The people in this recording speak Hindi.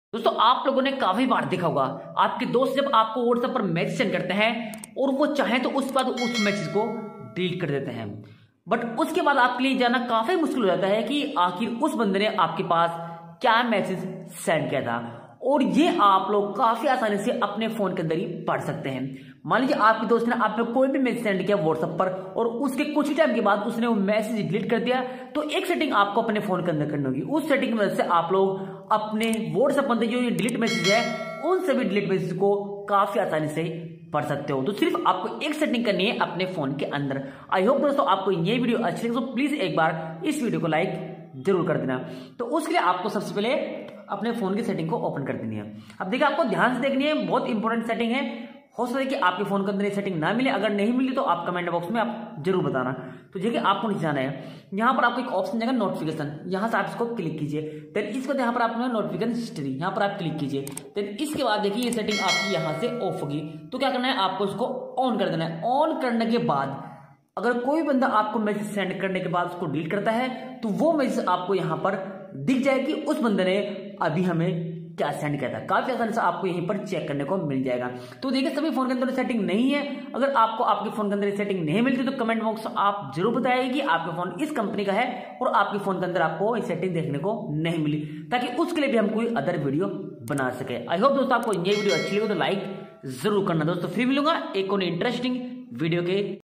दोस्तों आप लोगों ने काफी बार देखा होगा, आपके दोस्त जब आपको व्हाट्सएप पर मैसेज सेंड करते हैं और वो चाहे तो उस बाद उस मैसेज को डिलीट कर देते हैं, बट उसके बाद आपके लिए जानना काफी मुश्किल हो जाता है कि आखिर उस बंदे ने आपके पास क्या मैसेज सेंड किया था। और ये आप लोग काफी आसानी से अपने फोन के अंदर ही पढ़ सकते हैं। मान लीजिए आपके दोस्त ने आप पे कोई भी मैसेज सेंड किया व्हाट्सएप पर और उसके कुछ ही टाइम के बाद उसने वो मैसेज डिलीट कर दिया, तो एक सेटिंग आपको अपने फोन के अंदर करनी होगी। उस सेटिंग की मदद से आप लोग अपने व्हाट्सएप पर जो ये डिलीट मैसेज है उन सभी डिलीट मैसेज को काफी आसानी से पढ़ सकते हो। तो सिर्फ आपको एक सेटिंग करनी है अपने फोन के अंदर। आई होप दोस्तों आपको ये वीडियो अच्छी लगी, तो प्लीज एक बार इस वीडियो को लाइक जरूर कर देना। तो उसके लिए आपको सबसे पहले अपने फोन की सेटिंग को ओपन कर देनी है। अब देखिए आपको ध्यान से देखनी है, बहुत इंपॉर्टेंट सेटिंग है। हो सकता है कि आपके फोन के अंदर ये सेटिंग ना मिले, अगर नहीं मिली तो आप कमेंट बॉक्स में आप जरूर बताना। तो देखिए आपको नीचे जाना है, यहाँ पर आपको एक ऑप्शन जाएगा नोटिफिकेशन, यहाँ से आप इसको क्लिक कीजिए। देन इसको यहाँ पर आपको नोटिफिकेशन हिस्ट्री यहाँ पर आप क्लिक कीजिए। देन इसके बाद देखिए ये सेटिंग आपकी यहाँ से ऑफ होगी। तो क्या करना है, आपको इसको ऑन कर देना है। ऑन करने के बाद अगर कोई बंदा आपको मैसेज सेंड करने के बाद उसको डिलीट करता है तो वो मैसेज आपको यहाँ पर दिख जाए कि उस बंदे ने अभी हमें क्या सेंड किया था। काफी आसानी से आपको यहीं पर चेक करने को मिल जाएगा। तो देखिए सभी फोन के अंदर सेटिंग नहीं है। अगर आपको आपके फोन के अंदर सेटिंग नहीं मिलती तो कमेंट बॉक्स आप जरूर बताइए कि आपका फोन इस कंपनी का है और आपके फोन के अंदर आपको ये सेटिंग देखने को नहीं मिली, ताकि उसके लिए भी हम कोई अदर वीडियो बना सके। आई होप दोस्तों आपको ये वीडियो अच्छी लगी तो लाइक जरूर करना। दोस्तों फिर मिलूंगा एक और इंटरेस्टिंग वीडियो के